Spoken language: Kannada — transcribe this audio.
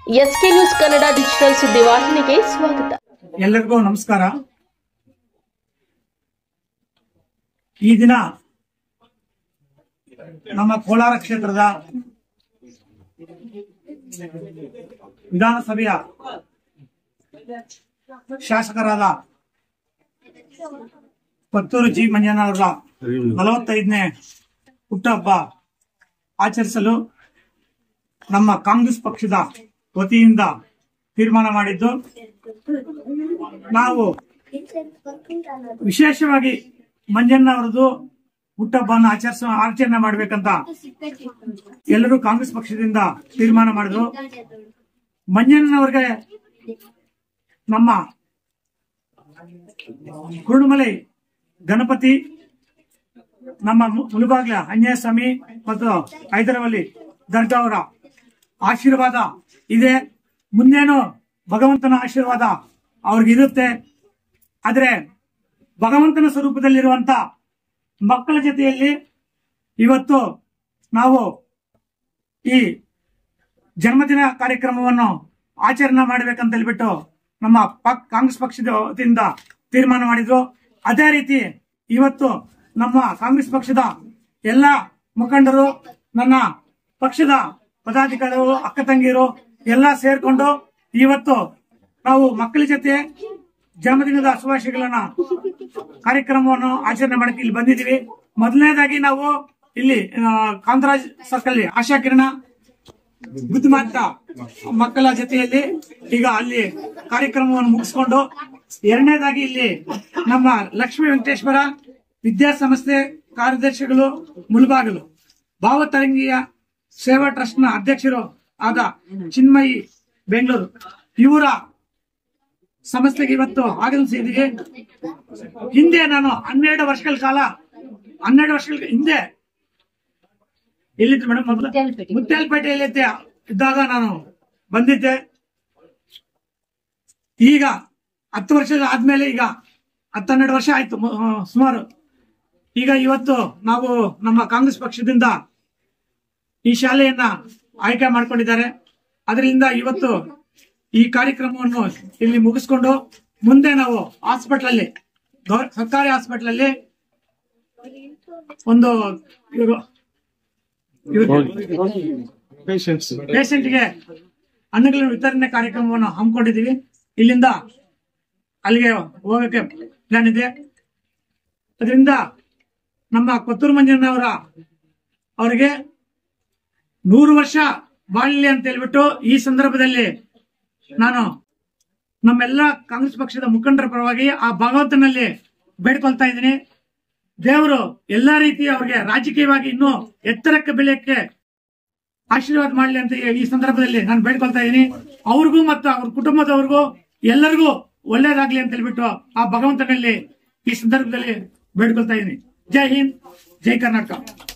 ಎಸ್ಕೆ ನ್ಯೂಸ್ ಕನ್ನಡ ಡಿಜಿಟಲ್ ಸುದ್ದಿವಾಹಿನಿಗೆ ಸ್ವಾಗತ. ಎಲ್ಲರಿಗೂ ನಮಸ್ಕಾರ. ಈ ದಿನ ನಮ್ಮ ಕೋಲಾರ ಕ್ಷೇತ್ರದ ವಿಧಾನಸಭೆಯ ಶಾಸಕರಾದ ಪತ್ತೂರು ಜಿ ಮಂಜಣ್ಣವರ 45ನೇ ಹುಟ್ಟುಹಬ್ಬ ಆಚರಿಸಲು ನಮ್ಮ ಕಾಂಗ್ರೆಸ್ ಪಕ್ಷದ ವತಿಯಿಂದ ತೀರ್ಮಾನ ಮಾಡಿದ್ದು, ನಾವು ವಿಶೇಷವಾಗಿ ಮಂಜಣ್ಣವರದು ಹುಟ್ಟುಹಬ್ಬವನ್ನು ಆಚರಣೆ ಮಾಡಬೇಕಂತ ಎಲ್ಲರೂ ಕಾಂಗ್ರೆಸ್ ಪಕ್ಷದಿಂದ ತೀರ್ಮಾನ ಮಾಡಿದ್ರು. ಮಂಜಣ್ಣನವರಿಗೆ ನಮ್ಮ ಕುರುಡುಮಲೈ ಗಣಪತಿ, ನಮ್ಮ ಮುಳುಬಾಗ್ಲ ಆಂಜನೇಯ ಸ್ವಾಮಿ ಮತ್ತು ಹೈದರಾಬಾದಿ ದರ್ಗಾ ಅವರ ಆಶೀರ್ವಾದ ಇದೆ. ಮುಂದೇನು ಭಗವಂತನ ಆಶೀರ್ವಾದ ಅವ್ರಿಗಿರುತ್ತೆ. ಆದ್ರೆ ಭಗವಂತನ ಸ್ವರೂಪದಲ್ಲಿರುವಂತ ಮಕ್ಕಳ ಜೊತೆಯಲ್ಲಿ ಇವತ್ತು ನಾವು ಈ ಜನ್ಮದಿನ ಕಾರ್ಯಕ್ರಮವನ್ನು ಆಚರಣೆ ಮಾಡಬೇಕಂತ ಹೇಳ್ಬಿಟ್ಟು ನಮ್ಮ ಕಾಂಗ್ರೆಸ್ ಪಕ್ಷದ ವತಿಯಿಂದ ತೀರ್ಮಾನ ಮಾಡಿದ್ರು. ಅದೇ ರೀತಿ ಇವತ್ತು ನಮ್ಮ ಕಾಂಗ್ರೆಸ್ ಪಕ್ಷದ ಎಲ್ಲ ಮುಖಂಡರು, ನನ್ನ ಪಕ್ಷದ ಪದಾಧಿಕಾರಿಗಳು, ಅಕ್ಕ ತಂಗಿಯರು ಎಲ್ಲ ಸೇರ್ಕೊಂಡು ಇವತ್ತು ನಾವು ಮಕ್ಕಳ ಜೊತೆ ಜನ್ಮದಿನದ ಶುಭಾಶಯಗಳನ್ನ ಕಾರ್ಯಕ್ರಮವನ್ನು ಆಚರಣೆ ಮಾಡಕ್ಕೆ ಇಲ್ಲಿ ಬಂದಿದ್ದೀವಿ. ಮೊದಲನೇದಾಗಿ ನಾವು ಇಲ್ಲಿ ಕಾಂತರಾಜ್ ಸರ್ಕಲ್ ಆಶಾ ಕಿರಣ ಬುದ್ಧಿಮಾತ ಮಕ್ಕಳ ಜೊತೆಯಲ್ಲಿ ಈಗ ಅಲ್ಲಿ ಕಾರ್ಯಕ್ರಮವನ್ನು ಮುಗಿಸ್ಕೊಂಡು, ಎರಡನೇದಾಗಿ ಇಲ್ಲಿ ನಮ್ಮ ಲಕ್ಷ್ಮೀ ವೆಂಕಟೇಶ್ವರ ವಿದ್ಯಾಸಂಸ್ಥೆ ಕಾರ್ಯದರ್ಶಿಗಳು ಮುಳುಬಾಗಿಲು, ಭಾವತರಂಗಿಯ ಸೇವಾ ಟ್ರಸ್ಟ್ ನ ಅಧ್ಯಕ್ಷರು ಆದ ಚಿನ್ಮಯಿ ಬೆಂಗಳೂರು, ಇವರ ಸಂಸ್ಥೆಗೆ ಇವತ್ತು ಆಗಮಿಸಿದ್ದೀವಿ. ಹಿಂದೆ ನಾನು 12 ವರ್ಷಗಳ ಹಿಂದೆ ಎಲ್ಲಿದ್ದೆ ಮೇಡಮ್, ಮೊದಲು ಮುತ್ಯಾಲಪೇಟೆಯಲ್ಲಿ ಇದ್ದಾಗ ನಾನು ಬಂದಿದ್ದೆ. ಈಗ 10 ವರ್ಷ ಆದ್ಮೇಲೆ ಈಗ 12 ವರ್ಷ ಆಯ್ತು ಸುಮಾರು. ಈಗ ಇವತ್ತು ನಾವು ನಮ್ಮ ಕಾಂಗ್ರೆಸ್ ಪಕ್ಷದಿಂದ ಈ ಶಾಲೆಯನ್ನ ಆಯ್ಕೆ ಮಾಡ್ಕೊಂಡಿದ್ದಾರೆ. ಅದರಿಂದ ಇವತ್ತು ಈ ಕಾರ್ಯಕ್ರಮವನ್ನು ಇಲ್ಲಿ ಮುಗಿಸ್ಕೊಂಡು ಮುಂದೆ ನಾವು ಹಾಸ್ಪಿಟಲ್, ಸರ್ಕಾರಿ ಹಾಸ್ಪಿಟಲ್ ಅಲ್ಲಿ ಒಂದು ಪೇಷಂಟ್ಗೆ ಹಣ್ಣುಗಳ ವಿತರಣೆ ಕಾರ್ಯಕ್ರಮವನ್ನು ಹಮ್ಮಿಕೊಂಡಿದ್ದೀವಿ. ಇಲ್ಲಿಂದ ಅಲ್ಲಿಗೆ ಹೋಗಕ್ಕೆ ಪ್ಲಾನ್ ಇದೆ. ಅದರಿಂದ ನಮ್ಮ ಪತ್ತೂರು ಮಂಜಣ್ಣವರ ಅವರಿಗೆ 100 ವರ್ಷ ಬಾಳಲಿ ಅಂತ ಹೇಳ್ಬಿಟ್ಟು ಈ ಸಂದರ್ಭದಲ್ಲಿ ನಾನು ನಮ್ಮೆಲ್ಲ ಕಾಂಗ್ರೆಸ್ ಪಕ್ಷದ ಮುಖಂಡರ ಪರವಾಗಿ ಆ ಭಗವಂತನಲ್ಲಿ ಬೇಡ್ಕೊಳ್ತಾ ಇದ್ದೀನಿ. ದೇವರು ಎಲ್ಲಾ ರೀತಿ ಅವ್ರಿಗೆ ರಾಜಕೀಯವಾಗಿ ಇನ್ನೂ ಎತ್ತರಕ್ಕೆ ಬೆಳೆಯಕ್ಕೆ ಆಶೀರ್ವಾದ ಮಾಡಲಿ ಅಂತ ಈ ಸಂದರ್ಭದಲ್ಲಿ ನಾನು ಬೇಡ್ಕೊಳ್ತಾ ಇದ್ದೀನಿ. ಅವ್ರಿಗೂ ಮತ್ತು ಅವ್ರ ಕುಟುಂಬದವ್ರಿಗೂ ಎಲ್ಲರಿಗೂ ಒಳ್ಳೇದಾಗ್ಲಿ ಅಂತ ಹೇಳ್ಬಿಟ್ಟು ಆ ಭಗವಂತನಲ್ಲಿ ಈ ಸಂದರ್ಭದಲ್ಲಿ ಬೇಡ್ಕೊಳ್ತಾ ಇದ್ದೀನಿ. ಜೈ ಹಿಂದ್, ಜೈ ಕರ್ನಾಟಕ.